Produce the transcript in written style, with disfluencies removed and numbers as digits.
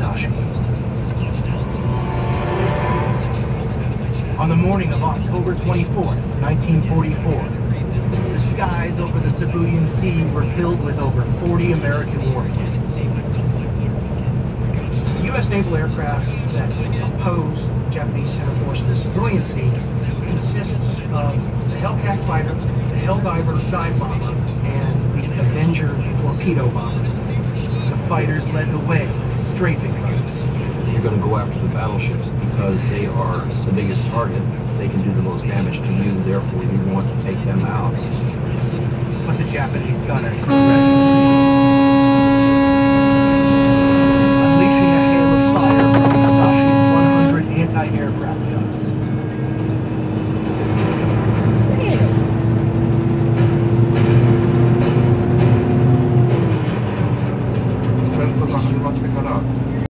Musashi. On the morning of October 24th, 1944, the skies over the Sabutian Sea were filled with over 40 American warplanes. U.S. naval aircraft that oppose Japanese center force in the Sabutian Sea consists of the Hellcat fighter, the Helldiver dive bomber, and the Avenger torpedo bombers. The fighters led the way with strafing guns. You're going to go after the battleships because they are the biggest target. They can do the most damage to you, therefore you want to take them out. But the Japanese gunners were ready.